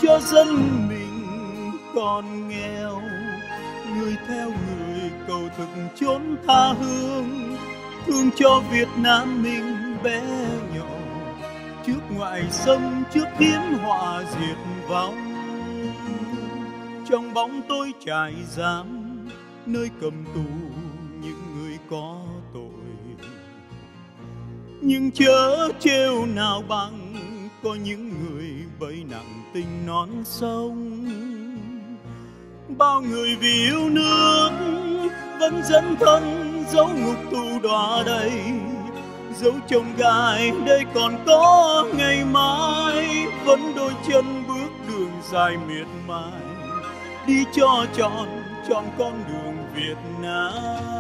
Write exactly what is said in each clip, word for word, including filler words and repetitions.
cho dân mình còn nghèo. Người theo người cầu thực chốn tha hương, thương cho Việt Nam mình bé nhỏ, trước ngoại xâm, trước hiến họa diệt vong. Trong bóng tối trại giam, nơi cầm tù những người có tội, nhưng chớ trêu nào bằng có những người bẫy nặng tình non sông. Bao người vì yêu nước vẫn dẫn thân dấu ngục tù đọa đầy, dấu chồng gai đây còn có ngày mai, vẫn đôi chân bước đường dài miệt mài, đi cho trọn trọn con đường Việt Nam.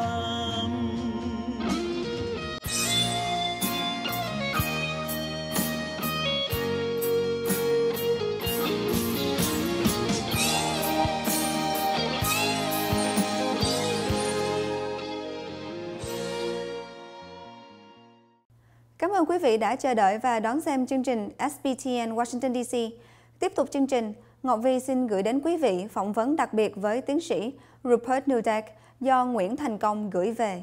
Cảm ơn quý vị đã chờ đợi và đón xem chương trình S B T N Washington D C. Tiếp tục chương trình, Ngọc Vi xin gửi đến quý vị phỏng vấn đặc biệt với tiến sĩ Rupert Nudek do Nguyễn Thành Công gửi về.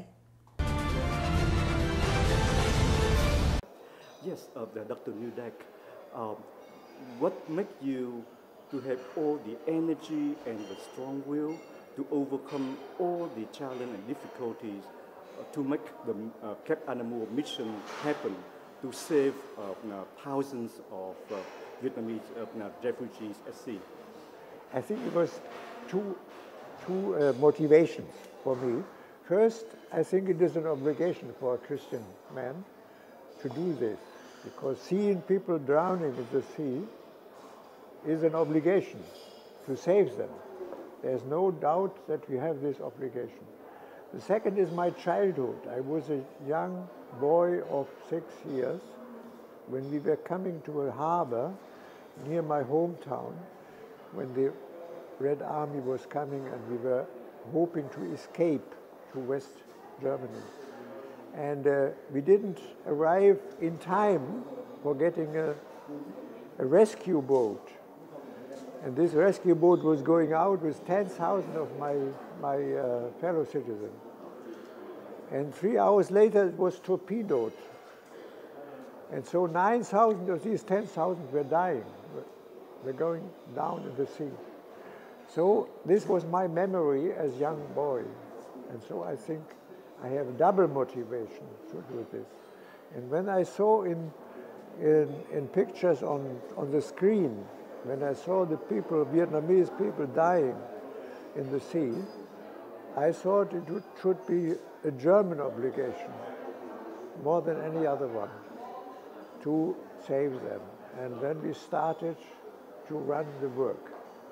Yes, uh, Doctor Nudek, uh, what makes you to have all the energy and the strong will to overcome all the challenges and difficulties uh, to make the uh, Cape Anamur mission happen, to save uh, uh, thousands of uh, Vietnamese uh, refugees at sea? I think it was two, two uh, motivations for me. First, I think it is an obligation for a Christian man to do this, because seeing people drowning in the sea is an obligation to save them. There's no doubt that we have this obligation. The second is my childhood. I was a young boy of six years when we were coming to a harbor near my hometown, when the Red Army was coming and we were hoping to escape to West Germany. And uh, we didn't arrive in time for getting a, a rescue boat. And this rescue boat was going out with ten thousand of my, my uh, fellow citizens. And three hours later it was torpedoed. And so nine thousand of these ten thousand were dying. Were going down in the sea. So this was my memory as a young boy. And so I think I have double motivation to do this. And when I saw in, in, in pictures on, on the screen, when I saw the people, Vietnamese people dying in the sea, I thought it would, should be a German obligation, more than any other one, to save them. And then we started to run the work.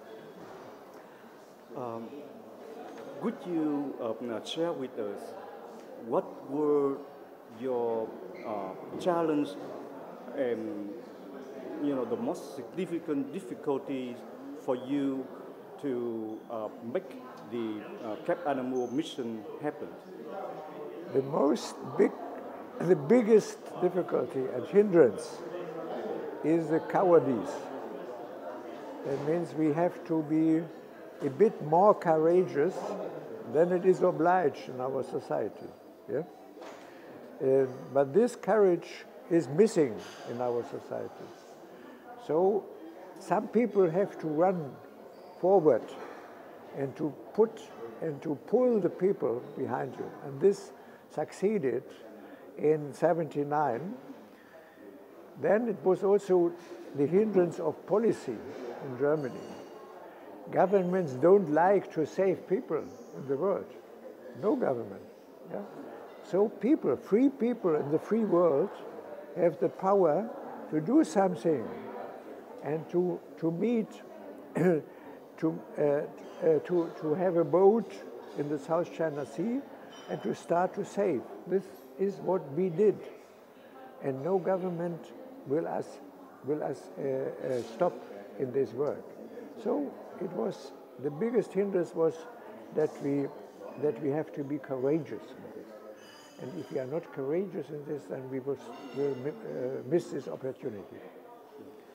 Um, would you uh, share with us what were your uh, challenges and you know the most significant difficulties for you to uh, make the uh, Cape Anamur mission happen? The most big, the biggest difficulty and hindrance is the cowardice. That means we have to be a bit more courageous than it is obliged in our society. Yeah? Uh, but this courage is missing in our society. So some people have to run forward and to put and to pull the people behind you. And this succeeded in seventy-nine. Then it was also the hindrance of policy in Germany. Governments don't like to save people in the world. No government. Yeah? So people, free people in the free world have the power to do something and to, to meet, to, uh, uh, to, to have a boat in the South China Sea and to start to save. This is what we did. And no government will us, will us uh, uh, stop in this work. So it was, the biggest hindrance was that we, that we have to be courageous in this. And if we are not courageous in this, then we will, will uh, miss this opportunity.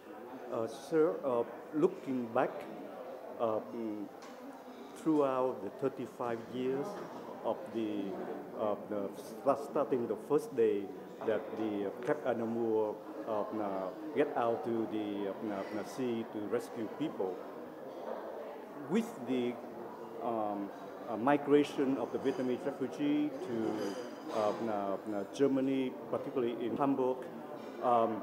Uh, sir, uh, looking back uh, mm, throughout the thirty-five years of the, uh, the start- starting the first day that the uh, Cap Anamur uh, uh, get out to the uh, uh, sea to rescue people, with the um, uh, migration of the Vietnamese refugee to uh, uh, uh, Germany, particularly in Hamburg, um,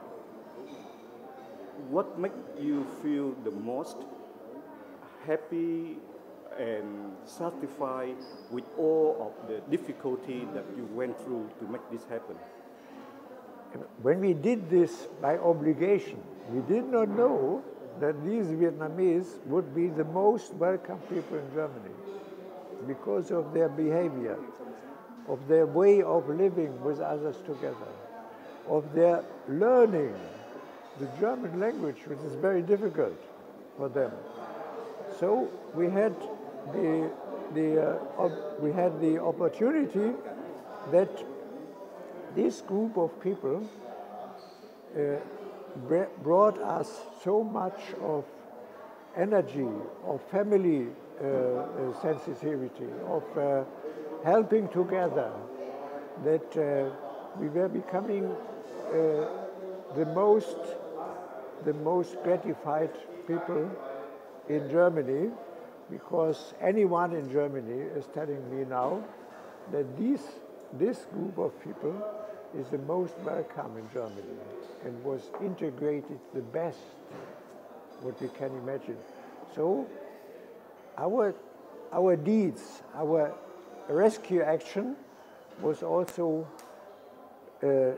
what makes you feel the most happy and satisfied with all of the difficulty that you went through to make this happen? When we did this by obligation, we did not know that these Vietnamese would be the most welcome people in Germany because of their behavior, of their way of living with others together, of their learning the German language, which is very difficult for them. So we had the, the, uh, we had the opportunity that this group of people uh, brought us so much of energy, of family uh, uh, sensitivity, of uh, helping together, that uh, we were becoming uh, the most, the most gratified people in Germany, because anyone in Germany is telling me now that these, this group of people is the most welcome in Germany and was integrated the best what we can imagine. So our, our deeds, our rescue action was also uh, uh,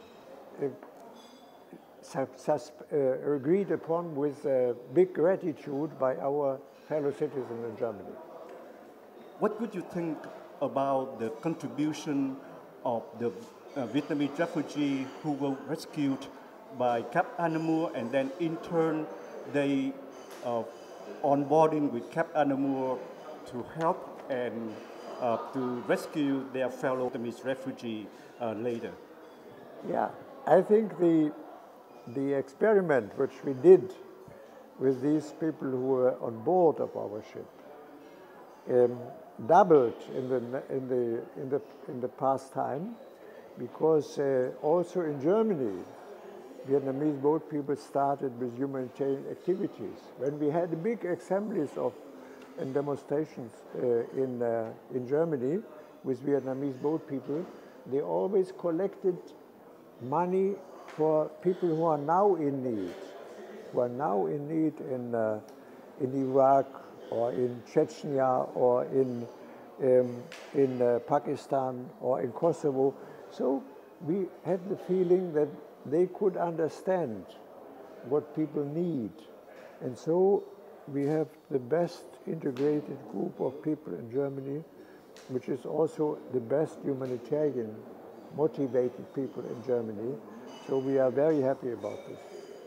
sus sus uh, agreed upon with uh, big gratitude by our fellow citizens in Germany. What would you think about the contribution of the uh, Vietnamese refugees who were rescued by Cap Anamur, and then in turn they uh, onboarding with Cap Anamur to help and uh, to rescue their fellow Vietnamese refugees uh, later? Yeah, I think the, the experiment which we did with these people who were on board of our ship um, doubled in the, in, the, in, the, in the past time, because uh, also in Germany, Vietnamese boat people started with humanitarian activities. When we had big assemblies of and demonstrations uh, in, uh, in Germany with Vietnamese boat people, they always collected money for people who are now in need, who are now in need in, uh, in Iraq or in Chechnya or in, um, in uh, Pakistan or in Kosovo. So we had the feeling that they could understand what people need. And so we have the best integrated group of people in Germany, which is also the best humanitarian motivated people in Germany. So we are very happy about this.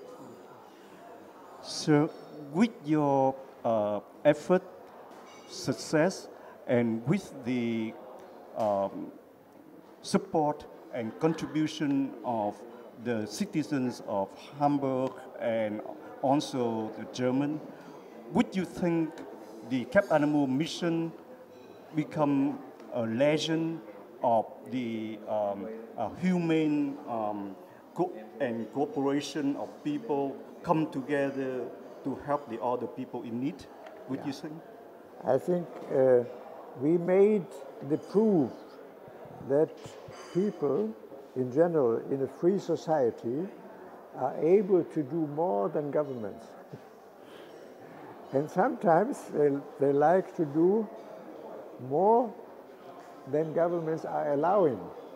So with your uh, effort, success, and with the um, support and contribution of the citizens of Hamburg and also the German, would you think the Cap Anamur mission become a legend of the um, uh, humane um, co and cooperation of people come together to help the other people in need, would yeah. you think? I think uh, we made the proof that people in general in a free society are able to do more than governments. And sometimes they, they like to do more than governments are allowing.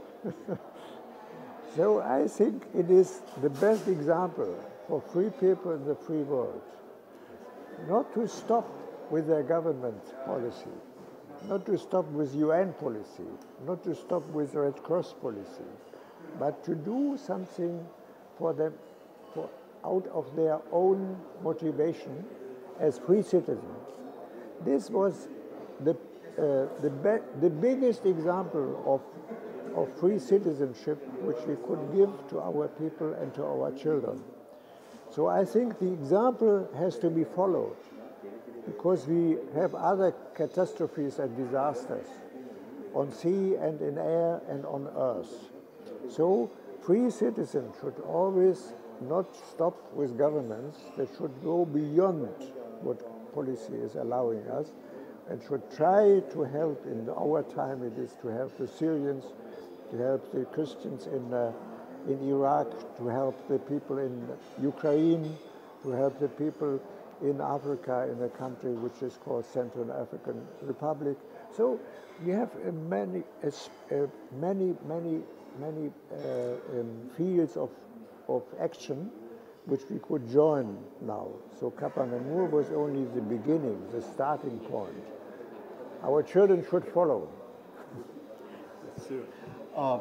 So I think it is the best example for free people in the free world. Not to stop with their government policy, not to stop with U N policy, not to stop with Red Cross policy, but to do something for them for, out of their own motivation as free citizens. This was the, uh, the, be the biggest example of, of free citizenship which we could give to our people and to our children. So I think the example has to be followed, because we have other catastrophes and disasters on sea and in air and on earth. So free citizens should always not stop with governments. They should go beyond what policy is allowing us and should try to help. In our time it is to help the Syrians, to help the Christians in, uh, in Iraq, to help the people in Ukraine, to help the people in Africa, in a country which is called Central African Republic. So we have uh, many, uh, many, many, many uh, um, fields of, of action which we could join now. So Kapa Nangur was only the beginning, the starting point. Our children should follow. Sure. Uh,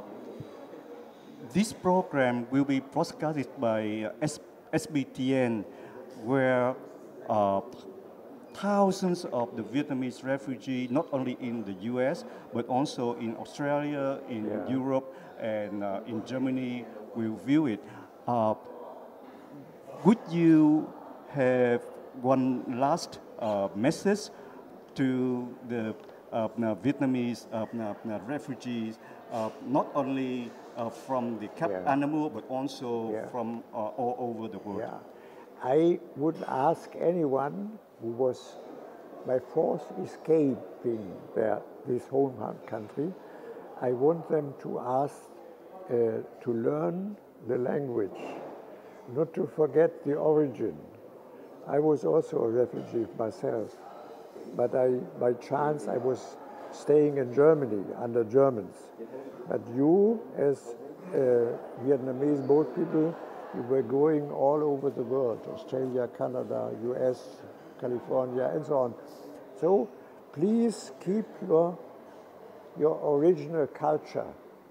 this program will be broadcasted by uh, S B T N, where uh, thousands of the Vietnamese refugees, not only in the U S, but also in Australia, in yeah. Europe, and uh, in Germany, will view it. Uh, would you have one last uh, message to the uh, Vietnamese uh, refugees, uh, not only uh, from the Cap yeah. Anamur, but also yeah. from uh, all over the world? Yeah. I would ask anyone who was by force escaping their, this home country, I want them to ask uh, to learn the language, not to forget the origin. I was also a refugee myself, but I, by chance I was staying in Germany under Germans. But you, as uh, Vietnamese boat people, you were going all over the world, Australia, Canada, U S, California, and so on. So please keep your, your original culture.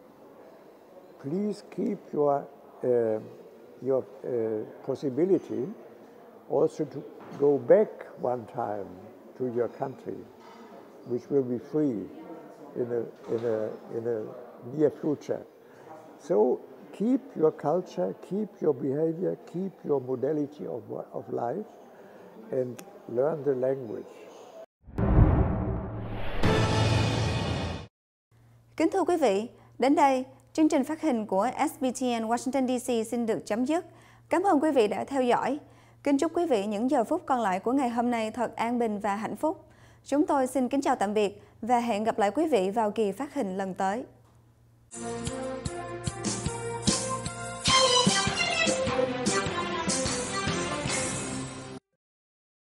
Please keep your, uh, your uh, possibility also to go back one time to your country, which will be free in a, in a, in a near future. So keep your culture, keep your behavior, keep your modality of, of life, and learn the language. Kính thưa quý vị, đến đây, chương trình phát hình của S B T N Washington D C xin được chấm dứt. Cảm ơn quý vị đã theo dõi. Kính chúc quý vị những giờ phút còn lại của ngày hôm nay thật an bình và hạnh phúc. Chúng tôi xin kính chào tạm biệt và hẹn gặp lại quý vị vào kỳ phát hình lần tới.